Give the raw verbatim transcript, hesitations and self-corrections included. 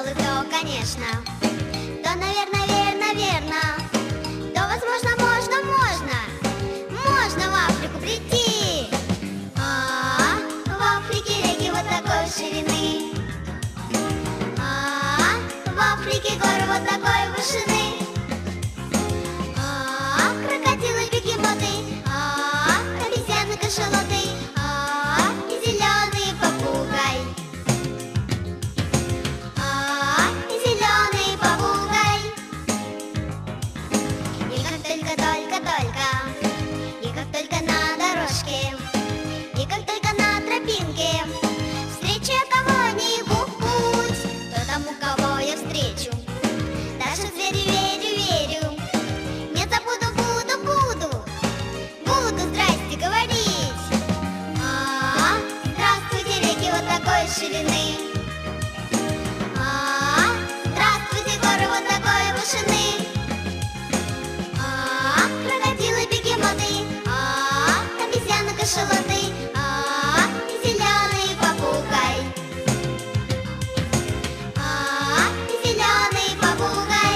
пожалуй, то, конечно, то, наверное, верно, верно, то, возможно, можно, можно, можно в Африку прийти. А, в Африке реки вот такой ширины, а, в Африке горы вот такой вышины, а, крокодилы, бегемоты, а, обезьяны, кашалоты, а, и зеленый попугай. А, и зеленый попугай. И как только, только, только, и как только на дорожке, и как только на тропинке встречу я кого-нибудь, то тому, кого я встречу, даже в зверю верю, верю, не забуду, буду, буду, буду здрасте говорить. А, здравствуйте, реки вот такой ширины, а, здравствуйте, горы вот такой вышины, а, крокодилы, бегемоты, а, обезьяны, кашалоты, а, и зеленый попугай, а, и зеленый попугай.